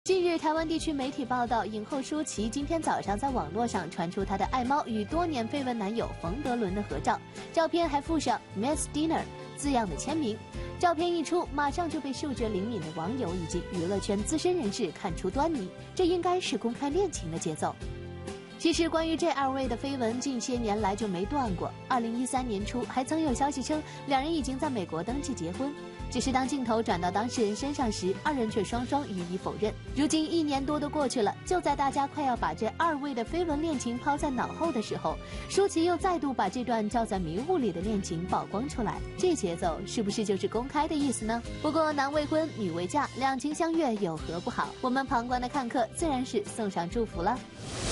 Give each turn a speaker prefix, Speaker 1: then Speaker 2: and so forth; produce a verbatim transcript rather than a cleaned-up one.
Speaker 1: 近日，台湾地区媒体报道，影后舒淇今天早上在网络上传出她的爱猫与多年绯闻男友冯德伦的合照，照片还附上 Miss Dinner 字样的签名。照片一出，马上就被嗅觉灵敏的网友以及娱乐圈资深人士看出端倪，这应该是公开恋情的节奏。其实，关于这二位的绯闻，近些年来就没断过。二零一三年初，还曾有消息称两人已经在美国登记结婚。只是当镜头转到当事人身上时，二人却双双予以否认。如今一年多都过去了，就在大家快要把这二位的绯闻恋情抛在脑后的时候，舒淇又再度把这段罩在迷雾里的恋情曝光出来。这节奏是不是就是公开的意思呢？不过男未婚，女未嫁，两情相悦有何不好？我们旁观的看客自然是送上祝福了。